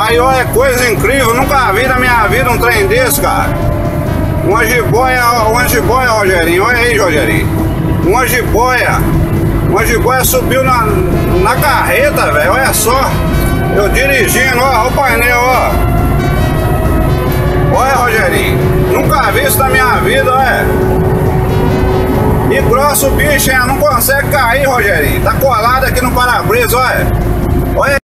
Aí, olha, coisa incrível, nunca vi na minha vida um trem desse, cara. Uma jiboia, Rogerinho, olha aí, Rogerinho. Uma jiboia subiu na carreta, velho, olha só. Eu dirigindo, ó, o painel, ó. Olha, Rogerinho, nunca vi isso na minha vida, olha. E grosso o bicho, hein, não consegue cair, Rogerinho. Tá colado aqui no para-brisa, olha. Olha.